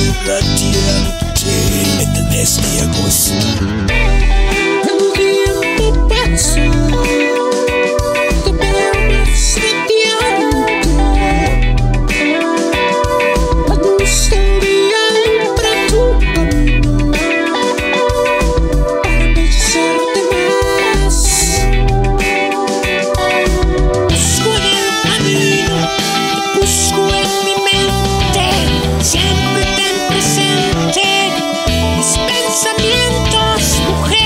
radiante en el mes de agosto. El tiempo pasa, te veo más radiante. Me gustaría ir para tu camino para embellecerte más. Busco en el camino, te busco en mi mente, siempre ten presente mis pensamientos, mujer,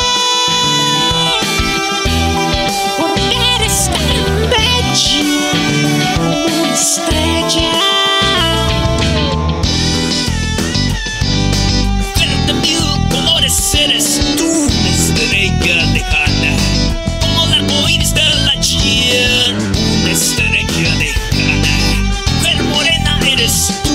porque eres tan bella como una estrella. Mujer de mil colores eres tú, estrella lejana, como el arco iris de la ayer, una estrella lejana. Mujer morena eres tú,